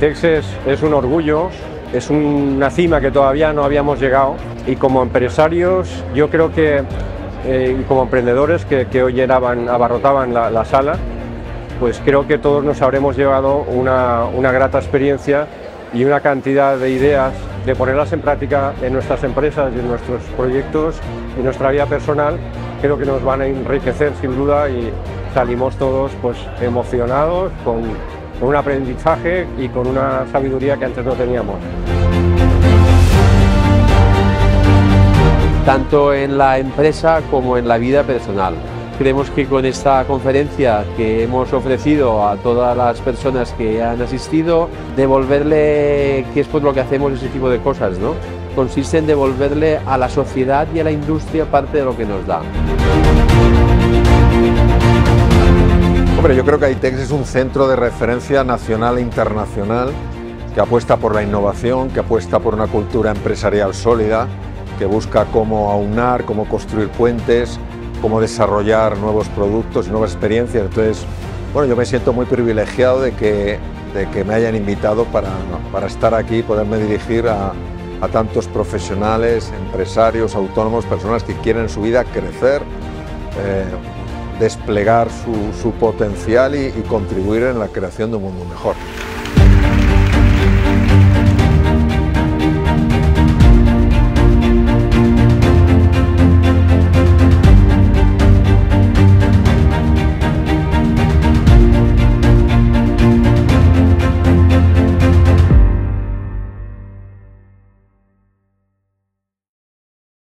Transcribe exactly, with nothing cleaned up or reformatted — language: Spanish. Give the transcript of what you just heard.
AITEX es, es un orgullo, es una cima que todavía no habíamos llegado, y como empresarios yo creo que, eh, y como emprendedores que, que hoy llenaban, abarrotaban la, la sala, pues creo que todos nos habremos llevado una, una grata experiencia y una cantidad de ideas de ponerlas en práctica en nuestras empresas y en nuestros proyectos y en nuestra vida personal. Creo que nos van a enriquecer sin duda, y salimos todos pues emocionados, con, con un aprendizaje y con una sabiduría que antes no teníamos. Tanto en la empresa como en la vida personal. Creemos que con esta conferencia que hemos ofrecido a todas las personas que han asistido, devolverle, que es pues lo que hacemos ese tipo de cosas, ¿no? Consiste en devolverle a la sociedad y a la industria parte de lo que nos da. Hombre, yo creo que AITEX es un centro de referencia nacional e internacional que apuesta por la innovación, que apuesta por una cultura empresarial sólida, que busca cómo aunar, cómo construir puentes, cómo desarrollar nuevos productos y nuevas experiencias. Entonces, bueno, yo me siento muy privilegiado de que, de que me hayan invitado para, para estar aquí y poderme dirigir a, a tantos profesionales, empresarios, autónomos, personas que quieren en su vida crecer, eh, desplegar su, su potencial y, y contribuir en la creación de un mundo mejor.